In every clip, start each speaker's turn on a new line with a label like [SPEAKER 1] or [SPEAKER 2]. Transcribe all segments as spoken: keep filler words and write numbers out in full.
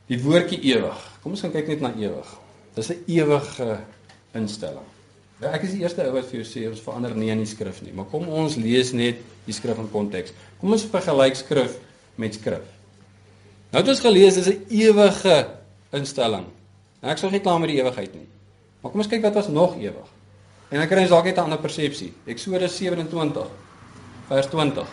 [SPEAKER 1] Die woordjie ewig. Kom ons gaan kyk net na ewig. Dis 'n ewige instelling. Ja, ek is die eerste ou wat vir jou sê ons verander nie in die skrif nie, maar kom ons lees net die skrif in konteks. Kom ons vergelyk skrif met skrif. Nou het ons gelees, dis 'n ewige instelling. Nou ek sal nie klaar met die ewigheid nie. Maar kom ons kyk wat was nog ewig. En dan kry ons dalk net 'n ander persepsie. Eksodus sewe en twintig, vers twintig.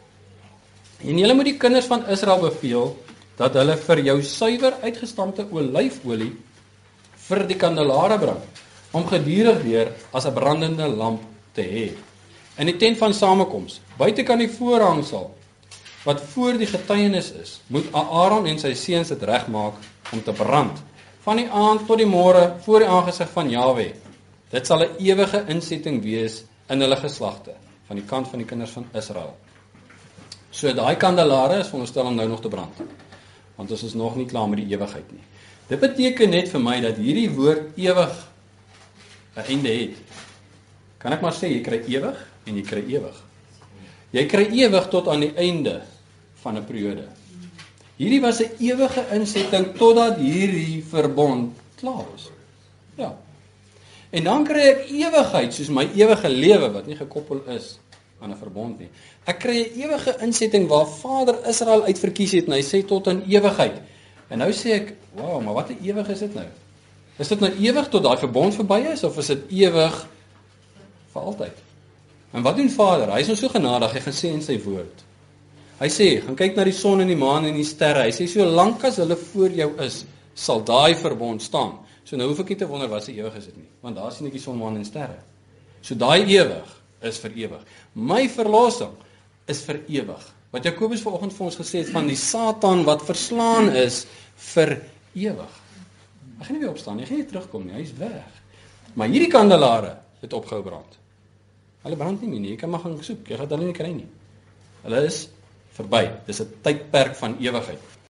[SPEAKER 1] En julle moet die kinders van Israel beveel dat hulle vir jou suiwer uitgestampte olyfolie vir die kandelare brand, om gedurig weer as 'n brandende lamp te hê. In die tent van samekoms, buitekant die voorhangsel, wat voor die getuienis is, moet Aaron en sy seuns dit regmaak om te brand, van die aand tot die môre voor die aangesig van Jahwe. Dit sal 'n ewige insetting wees in hulle geslagte, van die kant van die kinders van Israel. So daai kandelare is veronderstel om nou nog te brand, want ons is nog nie klaar met die ewigheid nie. Dit beteken net vir my dat hierdie woord ewig 'n einde het. Kan ek maar sê, jy kry ewig en jy kry ewig. Jy kry ewig tot aan die einde van 'n periode. Hierdie was 'n ewige insetting totdat hierdie verbond klaar is. Ja. En dan kry ek ewigheid, soos my ewige lewe wat nie gekoppel is aan 'n verbond nie. Ek kry 'n ewige insetting waar Vader Israel uitverkies het en hy sê tot in ewigheid. En nou sê ek, wow, maar wat 'n ewig is dit nou? Is dit nou ewig tot daai verbond verby is of is dit ewig vir altyd? En wat doen Vader? Hy is nou so genadig, hy gaan sê in sy woord. Hy sê, gaan kyk na die son en die maan en die sterre. Hy sê, so lank as hulle voor jou is, sal daai verbond staan. So nou hoef ek nie te wonder wat se ewig is dit nie, want daar sien ek die son, maan en sterre. So daai ewig is vir ewig. My verlossing is vir ewig. Wat Jakobus vanoggend vir ons gesê het van die Satan wat verslaan is vir ewig. Hy gaan nie weer opstaan nie, hy gaan nie terugkom nie, hy is weg. Maar hierdie kandelare het opgehou brand. Hulle brand nie meer nie, jy kan maar gaan soek, jy gaan hulle nie kry nie. Hulle is verby, dis 'n tydperk van ewigheid.